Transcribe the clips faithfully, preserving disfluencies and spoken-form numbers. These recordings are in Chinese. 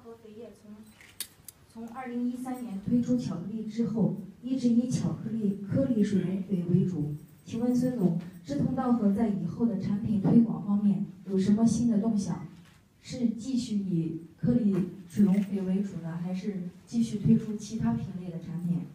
和肥业从从二零一三年推出巧克力之后，一直以巧克力颗粒水溶肥为主。请问孙总，志同道合在以后的产品推广方面有什么新的动向？是继续以颗粒水溶肥为主呢，还是继续推出其他品类的产品？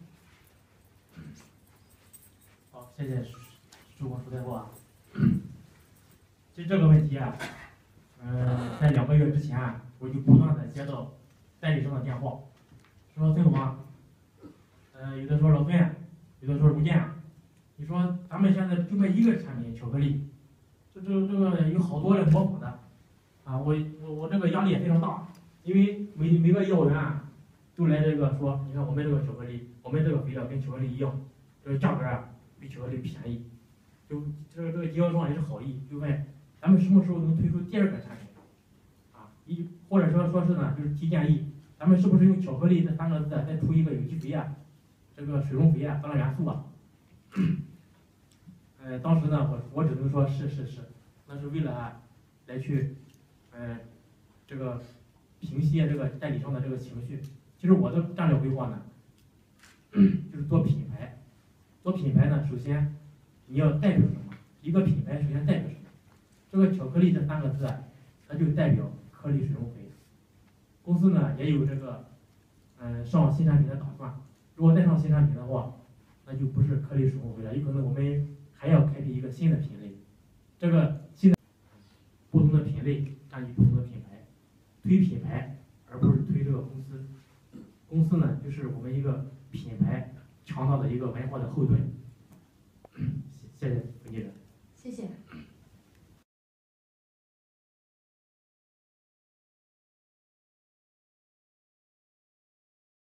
好，谢谢曙光出带货啊。其实这个问题啊，呃，在两个月之前啊，我就不断的接到代理商的电话，说孙总啊，呃，有的说老孙，有的说卢健，你说咱们现在就卖一个产品巧克力，这这这个有好多人模仿的，啊，我我我这个压力也非常大，因为每每个业务员啊，都来这个说，你看我们这个巧克力，我们这个肥料跟巧克力一样，这个价格啊比巧克力便宜，就这个这个经销商也是好意，就问咱们什么时候能推出第二个产品，啊，一或者说说是呢，就是提建议，咱们是不是用巧克力这三个字再出一个有机肥啊，这个水溶肥啊，当元素啊。呃，当时呢，我我只能说是是是，那是为了啊，来去，呃，这个平息这个代理商的这个情绪。其实我的战略规划呢，就是做品牌。做品牌呢，首先你要代表什么？一个品牌首先代表什么？这个巧克力这三个字啊，它就代表颗粒水溶肥。公司呢也有这个，嗯、呃，上新产品的打算。如果再上新产品的话，那就不是颗粒水溶肥了，有可能我们还要开辟一个新的品类。这个新的不同的品类占据不同的品牌，推品牌而不是推这个公司。公司呢，就是我们一个品牌强大的一个文化的后盾。谢谢。